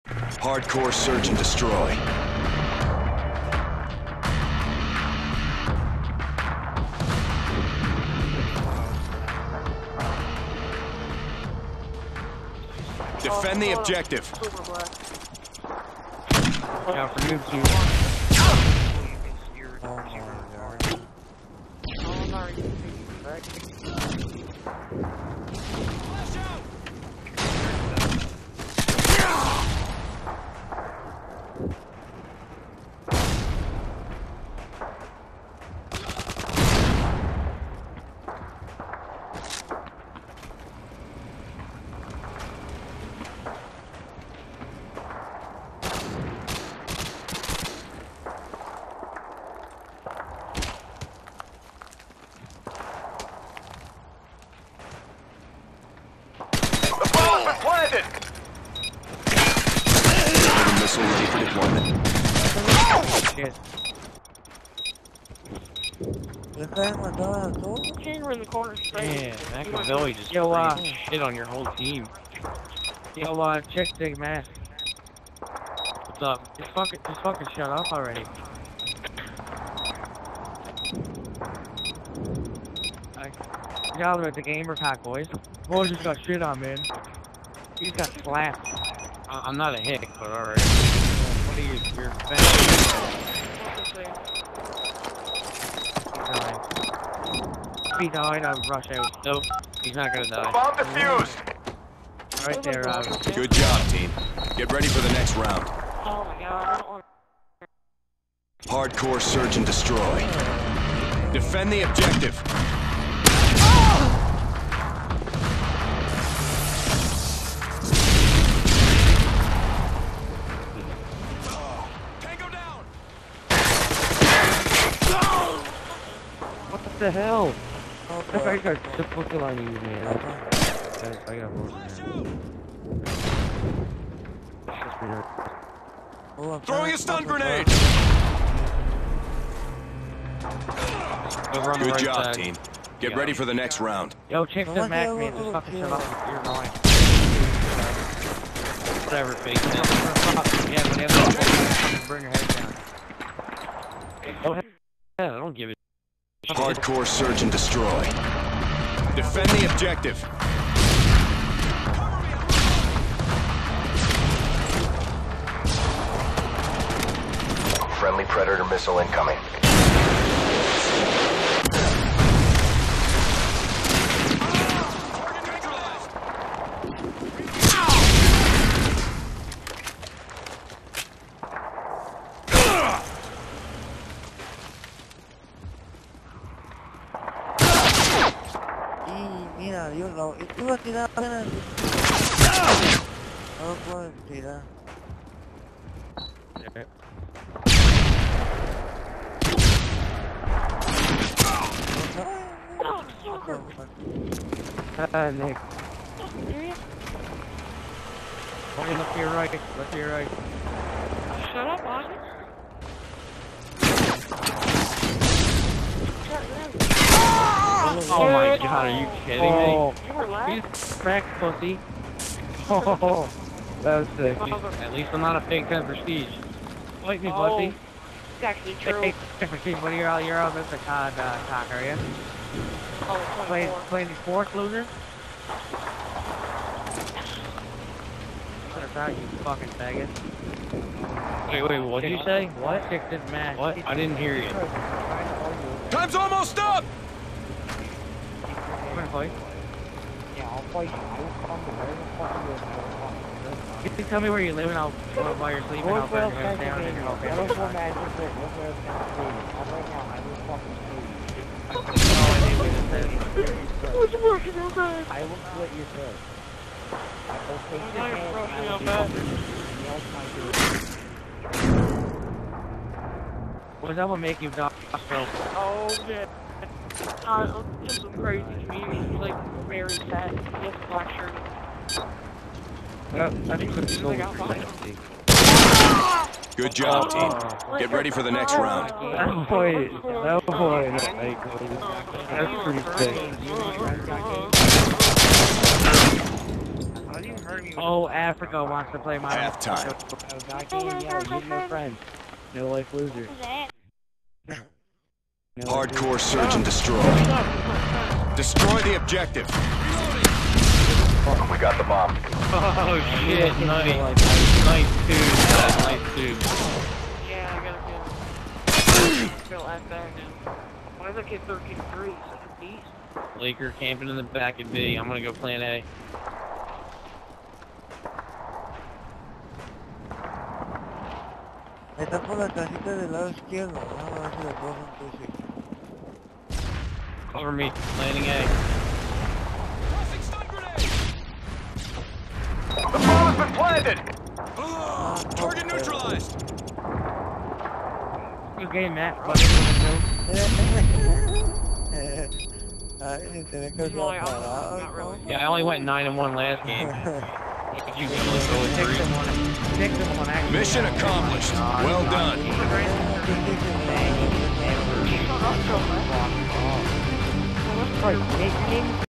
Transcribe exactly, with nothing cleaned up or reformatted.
Hardcore search and destroy. Defend the objective. Yeah, for you too. Planted! Missile ready for deployment. Shit. We're in the corner straight. Man, that Cavilli just Yo, uh, shit on your whole team. Yo, uh, check the mask. What's up? Just fucking, just fucking shut up already. I got at the gamer pack, boys. Boys just got shit on, man. He just got slapped. Uh, I'm not a hick, but alright. What are you, you're fat? If he died, I'd rush out. Nope, he's not gonna die. Bomb defused! Right there, Rob. Good job, team. Get ready for the next round. Oh my god, I don't want Hardcore search and destroy. Defend the objective. What the hell? Oh, that guy got difficult on you, man. I got bullshit, man. Throwing a stun grenade! Over on the Good right job, side. team. Get ready for the next round. Yo, check the Mac, man. Just fucking shut up. You're annoying. Whatever, fake it. Yeah, whenever you bring your head down. Oh, hell, I don't give it. Hardcore search and destroy. Defend the objective. Friendly Predator missile incoming. Mira, Dios, lo, tú vas a tirar apenas. No lo puedes tirar. Ah, Nick. Okay, look to your right. Look to your right. Shut up, Austin. Oh my god, are you kidding Oh. me? You were last. You cracked, pussy. Oh, that was sick. At least I'm not a fake ten prestige. Fight me, Oh, pussy. it's actually true. Fake ten prestige, what are you all, you're all Mister C O D, uh, cock, are you? Oh, Playing, twenty-four. playing these sports, loser? That's out, you fucking faggot. Wait, wait, what did you say? What? Six this match. What? I didn't hear you. Time's almost up! I'm gonna fight. Yeah, I'll fight you. I'll come to where the fuck you live. You can tell me where you live and I'll, while you're sleeping, I'll burn your house down and you're okay. I don't know, man. Just look, look where it's gonna be. I'm right now. I will fucking sleep. What's working on that? I will split your throat. I will take your Nice, hand. rushing I will on be that. What's that will make you die, bro? Oh, shit. Uh, just some crazy community, like, very sad. Just black shirt. Yeah, I think it's They got behind him. Good job, team. Get ready for the next round. That boy, that boy, that's pretty sick. How do you hurt me Oh, Africa wants to play my Halftime. Oh, God, can't yell. You have no friends. No life loser. No life Hardcore loser. search and destroy. Destroy the objective. We got the bomb. Oh shit, nice. Nice dude, guys, nice dude. Yeah, I gotta feel. feel like that now. Why is that kid thirteen three? Such a beast. Laker camping in the back of B. I'm gonna go plan A. Está por la casita del lado izquierdo. Vamos a ver si la puedo entonces. Cover me, landing A. The bomb has been planted! Ah, target neutralized. Good game, Matt. Ay, tenés que He's my usar uncle. parado, Not really. Yeah, I only went nine and one last game. You can only go Six three. and one. Six and one. Actually. Mission accomplished. Well done. He's a great He's not up so much. Well, that's quite